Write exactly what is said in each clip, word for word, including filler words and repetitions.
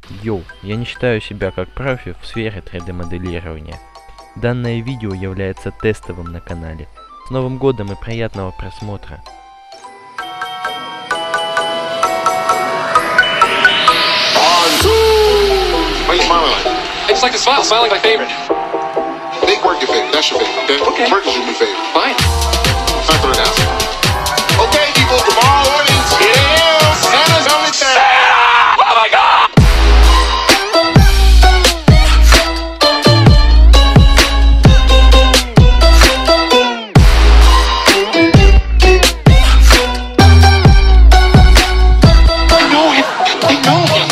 Йоу, я не считаю себя как профи в сфере три дэ моделирования. Данное видео является тестовым на канале. С Новым годом и приятного просмотра! Why are you smiling like that? I just like to smile. Smiling my favorite. Make work your favorite. That's your favorite, okay? Okay. Work is your new favorite. Fine. Time for an answer. Okay, people, tomorrow morning, it is Santa's only thing. Oh my God! I know him. I know him.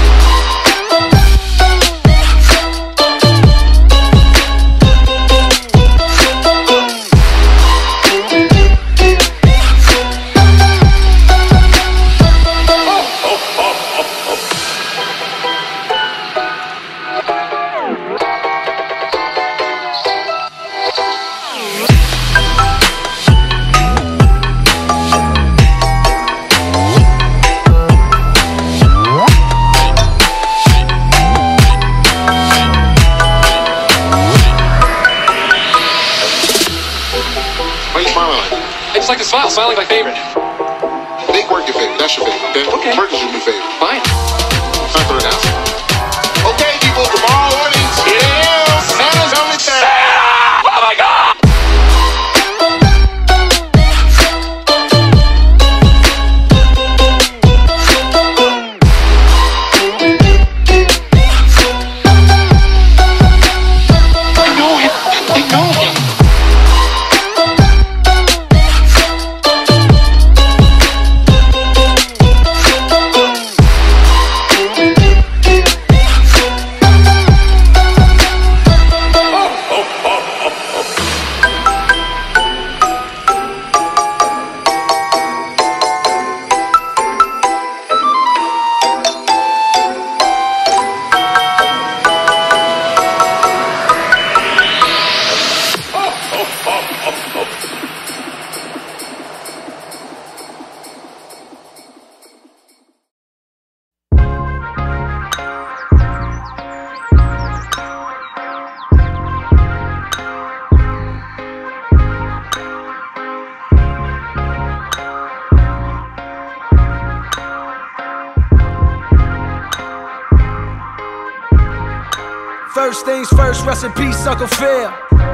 Why you smiling like that? I just like to smile. Smiling my favorite. Make work your favorite. That's your favorite, okay? Okay. Work is your new favorite. Fine. Time for an answer. Okay, people, tomorrow morning, it is Santa's only thing. Oh my God! I know him. I know him. First things first, rest in peace, Uncle Phil.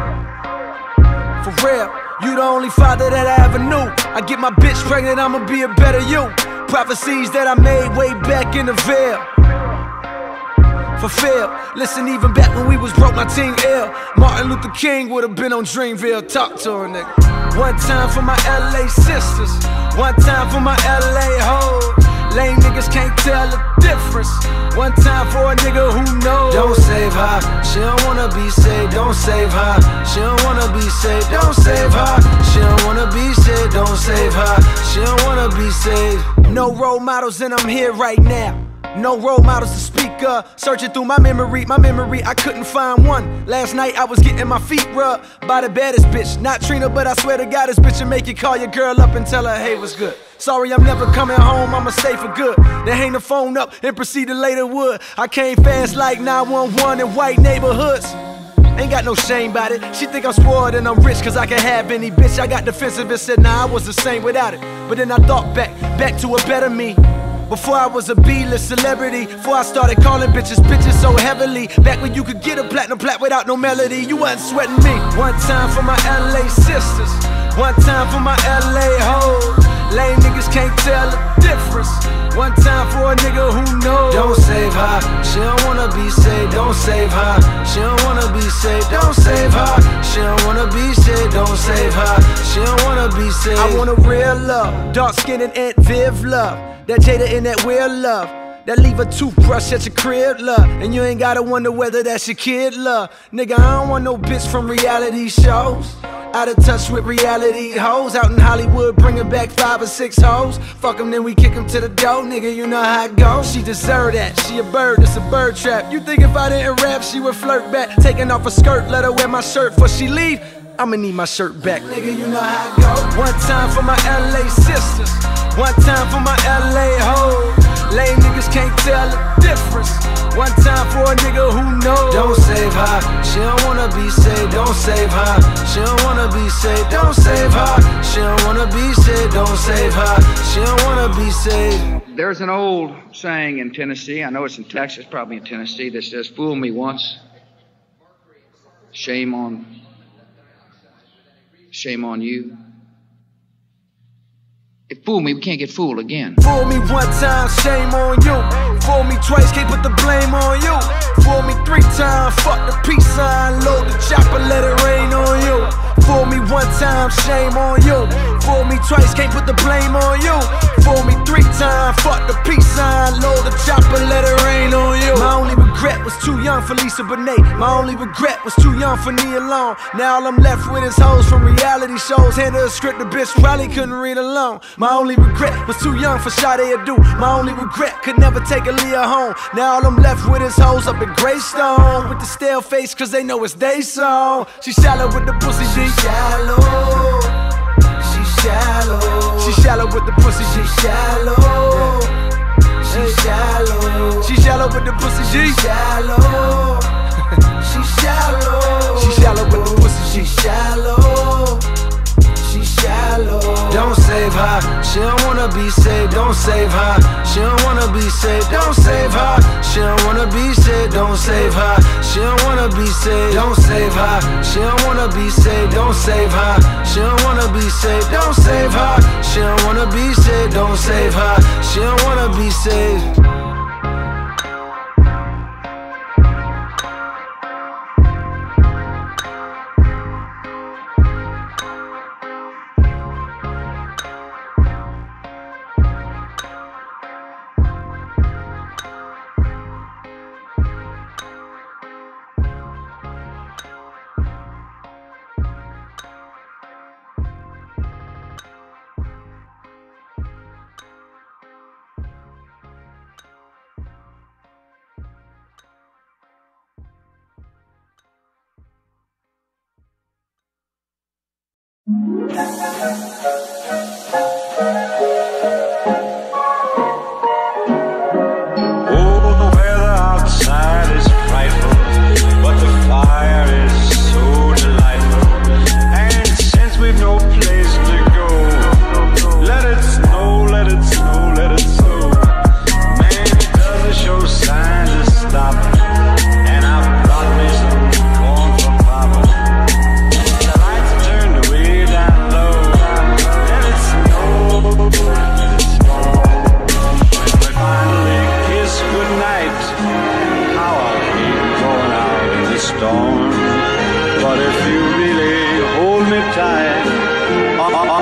For real, you the only father that I ever knew. I get my bitch pregnant, I'ma be a better you. Prophecies that I made way back in the veil. Fulfilled. Listen, even back when we was broke, my team ill. Martin Luther King would've been on Dreamville. Talk to her, nigga. One time for my L A sisters, one time for my L A hoes. Lame niggas can't tell the difference. One time for a nigga who knows. Don't save her, she don't wanna be saved. Don't save her, she don't wanna be saved. Don't save her, she don't wanna be saved. Don't save her, she don't wanna be saved. No role models and I'm here right now. No role models to speak of. Searching through my memory, my memory, I couldn't find one. Last night I was getting my feet rubbed by the baddest bitch. Not Trina, but I swear to God this bitch will make you call your girl up and tell her, hey, what's good? Sorry, I'm never coming home, I'ma stay for good. Then hang the phone up and proceed to later wood. I came fast like nine one one in white neighborhoods. Ain't got no shame about it. She think I'm spoiled and I'm rich cause I can have any bitch. I got defensive and said, nah, I was the same without it. But then I thought back, back to a better me. Before I was a B-list celebrity, before I started calling bitches, bitches so heavily. Back when you could get a platinum plat without no melody, you wasn't sweating me. One time for my L A sisters, one time for my L A hoes. Lame niggas can't tell the difference. One time for a nigga who knows. Don't save her, she don't wanna be saved. Don't save her, she don't wanna be saved. Don't save her, she don't wanna be saved. Don't save her, she don't wanna be saved. I want a real love, dark skin and Aunt Viv love. That Jada in that weird love. That leave a toothbrush at your crib, love. And you ain't gotta wonder whether that's your kid, love. Nigga, I don't want no bitch from reality shows. Out of touch with reality hoes. Out in Hollywood bringing back five or six hoes. Fuck them, then we kick them to the door. Nigga, you know how it goes. She deserve that, she a bird, it's a bird trap. You think if I didn't rap, she would flirt back. Taking off her skirt, let her wear my shirt before she leave. I'ma need my shirt back. Nigga, you know how it goes. One time for my L A sisters, one time for my L A hoes. Lame niggas can't tell the difference. her. She don't wanna be saved, don't save her. She don't wanna be saved, don't save her. She don't wanna be saved, don't save her. She don't wanna be saved. There's an old saying in Tennessee, I know it's in Texas, probably in Tennessee, that says, fool me once, shame on, shame on you. If fool me, we can't get fooled again. Fool me one time, shame on you. Fool me twice, can't put the blame on you. Fool me three times, fuck the peace sign, load the chopper, let it rain on you. Fool me one time, shame on you. Fool me twice, can't put the blame on you. Fool me three times, fuck the peace sign, load the chopper, let it rain on you. My only regret was too young for Lisa Bonet. My only regret was too young for Nia Long. Now all I'm left with is hoes from reality shows. Hand her a script, the bitch probably couldn't read alone. My only regret was too young for Sade Adu. My only regret could never take Aaliyah home. Now all I'm left with is hoes up in Greystone with the stale face, cause they know it's they song. She shallow with the pussy, she shallow. She shallow. She shallow with the pussy, she shallow. She shallow. She shallow with the pussy, she shallow. She shallow. She shallow with the pussy, she shallow. She shallow. Don't save her. She don't wanna be saved. Don't save her. She don't wanna be saved. Don't save her. She don't wanna be saved. Don't save her. She don't wanna be saved. Don't save her. She don't wanna be saved. Don't save her. She don't wanna be saved. Don't save her. She don't wanna be saved. Don't save her. She don't wanna be saved. But if you really hold me tight,